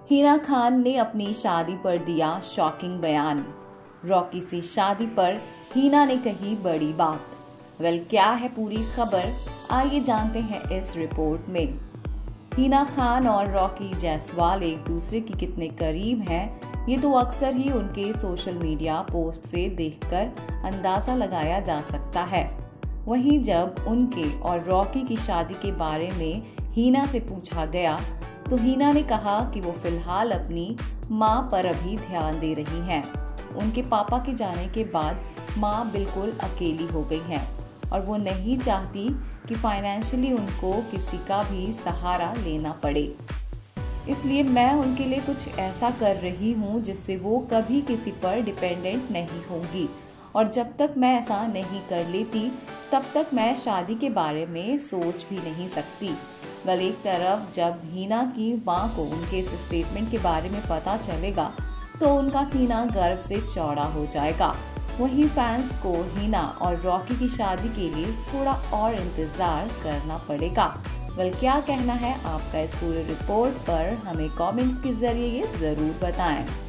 हिना खान ने अपनी शादी पर दिया शॉकिंग बयान। रॉकी से शादी पर हिना ने कही बड़ी बात। क्या है पूरी खबर, आइए जानते हैं इस रिपोर्ट में। हिना खान और रॉकी जायसवाल एक दूसरे की कितने करीब हैं, ये तो अक्सर ही उनके सोशल मीडिया पोस्ट से देखकर अंदाजा लगाया जा सकता है। वहीं जब उनके और रॉकी की शादी के बारे में हिना से पूछा गया तो हिना ने कहा कि वो फिलहाल अपनी मां पर अभी ध्यान दे रही हैं। उनके पापा के जाने के बाद मां बिल्कुल अकेली हो गई हैं और वो नहीं चाहती कि फाइनेंशियली उनको किसी का भी सहारा लेना पड़े। इसलिए मैं उनके लिए कुछ ऐसा कर रही हूँ जिससे वो कभी किसी पर डिपेंडेंट नहीं होंगी, और जब तक मैं ऐसा नहीं कर लेती तब तक मैं शादी के बारे में सोच भी नहीं सकती। एक तरफ जब हिना की मां को उनके इस स्टेटमेंट के बारे में पता चलेगा तो उनका सीना गर्व से चौड़ा हो जाएगा। वहीं फैंस को हिना और रॉकी की शादी के लिए थोड़ा और इंतजार करना पड़ेगा। क्या कहना है आपका इस पूरे रिपोर्ट पर, हमें कमेंट्स के जरिए ये जरूर बताएं।